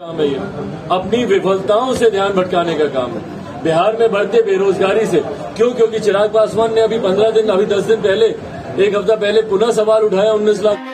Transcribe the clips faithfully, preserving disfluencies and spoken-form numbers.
काम है ये, अपनी विफलताओं से ध्यान भटकाने का काम है। बिहार में बढ़ते बेरोजगारी से क्यों? क्योंकि चिराग पासवान ने अभी पंद्रह दिन अभी दस दिन पहले एक हफ्ता पहले पुनः सवाल उठाया उन्नीस लाख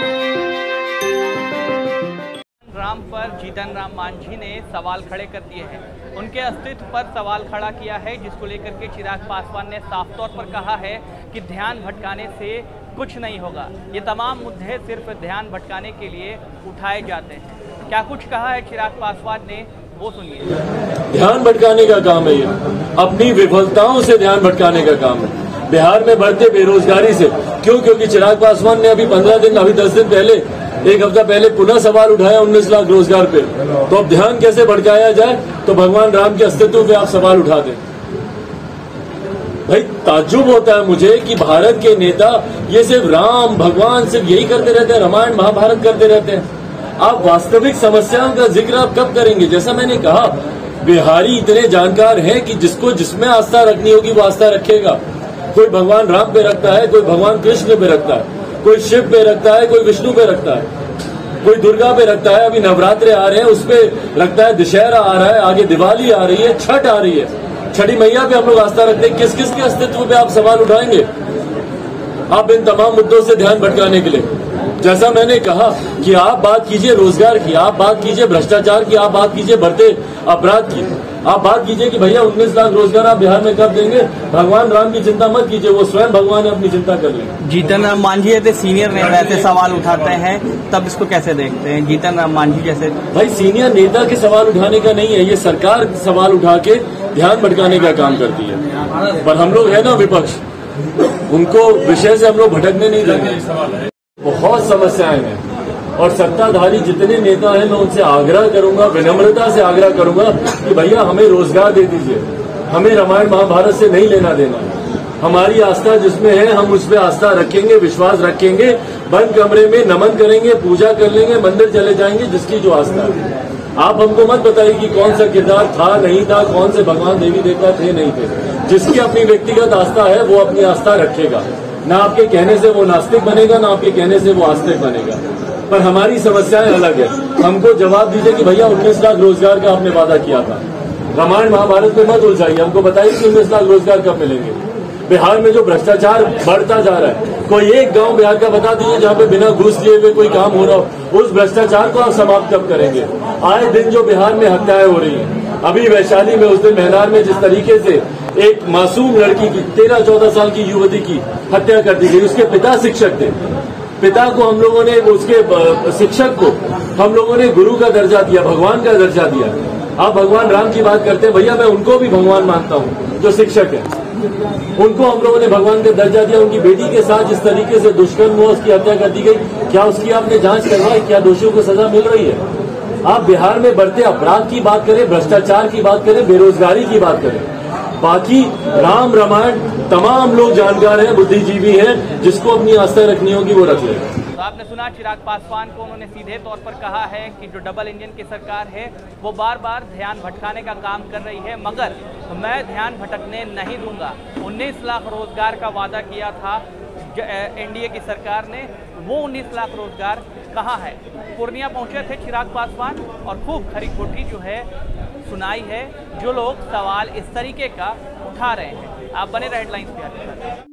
राम पर जीतन राम मांझी ने सवाल खड़े कर दिए हैं। उनके अस्तित्व पर सवाल खड़ा किया है, जिसको लेकर के चिराग पासवान ने साफ तौर पर कहा है कि ध्यान भटकाने से कुछ नहीं होगा। ये तमाम मुद्दे सिर्फ ध्यान भटकाने के लिए उठाए जाते हैं। क्या कुछ कहा है चिराग पासवान ने, वो सुनिए। ध्यान भटकाने का काम है ये, अपनी विफलताओं से ध्यान भटकाने का काम है। बिहार में बढ़ते बेरोजगारी से क्यों? क्योंकि चिराग पासवान ने अभी पंद्रह दिन अभी दस दिन पहले एक हफ्ता पहले पुनः सवाल उठाया उन्नीस लाख रोजगार पे। तो अब ध्यान कैसे भटकाया जाए? तो भगवान राम के अस्तित्व पे आप सवाल उठा दें। भाई ताज्जुब होता है मुझे कि भारत के नेता ये सिर्फ राम भगवान सिर्फ यही करते रहते हैं, रामायण महाभारत करते रहते हैं। आप वास्तविक समस्याओं का जिक्र आप कब करेंगे? जैसा मैंने कहा, बिहारी इतने जानकार हैं कि जिसको जिसमें आस्था रखनी होगी वो आस्था रखेगा। कोई भगवान राम पे रखता है, कोई भगवान कृष्ण पे रखता है, कोई शिव पे रखता है, कोई विष्णु पे रखता है, कोई दुर्गा पे रखता है। अभी नवरात्रे आ रहे हैं उस पे रखता है, दशहरा आ रहा है, आगे दिवाली आ रही है, छठ आ रही है, छठी मैया पे हम लोग आस्था रखते हैं। किस किस के अस्तित्व पे आप सवाल उठाएंगे? आप इन तमाम मुद्दों से ध्यान भटकाने के लिए, जैसा मैंने कहा कि आप बात कीजिए रोजगार की, आप बात कीजिए भ्रष्टाचार की, आप बात कीजिए बढ़ते अपराध की, आप बात कीजिए कि भैया उन्नीस लाख रोजगार आप बिहार में कब देंगे। भगवान राम की चिंता मत कीजिए, वो स्वयं भगवान अपनी चिंता कर लेंगे। जीतन राम मांझी ऐसे सीनियर नेता ऐसे सवाल उठाते हैं, तब इसको कैसे देखते हैं? जीतन राम मांझी जैसे भाई सीनियर नेता के सवाल उठाने का नहीं है, ये सरकार सवाल उठा के ध्यान भटकाने का काम करती है। पर हम लोग है ना विपक्ष, उनको विषय से हम लोग भटकने नहीं देंगे। बहुत समस्याएं हैं और सत्ताधारी जितने नेता हैं मैं उनसे आग्रह करूंगा, विनम्रता से आग्रह करूंगा कि भैया हमें रोजगार दे दीजिए, हमें रामायण महाभारत से नहीं लेना देना। हमारी आस्था जिसमें है हम उस पर आस्था रखेंगे, विश्वास रखेंगे, बंद कमरे में नमन करेंगे, पूजा कर लेंगे, मंदिर चले जाएंगे, जिसकी जो आस्था है। आप हमको मत बताइए कि कौन सा किरदार था नहीं था, कौन से भगवान देवी देवता थे नहीं थे। जिसकी अपनी व्यक्तिगत आस्था है वो अपनी आस्था रखेगा। ना आपके कहने से वो नास्तिक बनेगा, ना आपके कहने से वो आस्तिक बनेगा। पर हमारी समस्याएं अलग है। हमको जवाब दीजिए कि भैया उन्नीस लाख रोजगार का आपने वादा किया था, रामायण महाभारत में मत उलझाइए। हमको बताइए कि उन्नीस लाख रोजगार कब मिलेंगे। बिहार में जो भ्रष्टाचार बढ़ता जा रहा है, कोई एक गांव बिहार का बता दीजिए जहां पे बिना घूस लिए हुए कोई काम हो रहा हो। उस भ्रष्टाचार को आप समाप्त कब करेंगे? आए दिन जो बिहार में हत्याएं हो रही हैं, अभी वैशाली में उस दिन मेहनार में जिस तरीके से एक मासूम लड़की की तेरह चौदह साल की युवती की हत्या कर दी गई, उसके पिता शिक्षक थे। पिता को हम लोगों ने, उसके शिक्षक को हम लोगों ने गुरु का दर्जा दिया, भगवान का दर्जा दिया। आप भगवान राम की बात करते हैं, भैया मैं उनको भी भगवान मानता हूँ जो शिक्षक है, उनको हम लोगों ने भगवान का दर्जा दिया। उनकी बेटी के साथ जिस तरीके से दुष्कर्म हुआ, उसकी हत्या कर दी गई, क्या उसकी आपने जांच करवाई? क्या दोषियों को सजा मिल रही है? आप बिहार में बढ़ते अपराध की बात करें, भ्रष्टाचार की बात करें, बेरोजगारी की बात करें, बाकी राम रामायण तमाम लोग जानकार हैं, बुद्धिजीवी हैं, जिसको अपनी आस्था रखनी होगी वो रख ले। तो आपने सुना चिराग पासवान को, उन्होंने सीधे तौर पर कहा है कि जो डबल इंजन की सरकार है वो बार बार ध्यान भटकाने का काम कर रही है, मगर मैं ध्यान भटकने नहीं दूंगा। उन्नीस लाख रोजगार का वादा किया था एनडीए की सरकार ने, वो उन्नीस लाख रोजगार कहाँ है? पूर्णिया पहुंचे थे चिराग पासवान और खूब खरी खोटी जो है सुनाई है, जो लोग सवाल इस तरीके का उठा रहे हैं। आप बने रहे हेडलाइंस पे।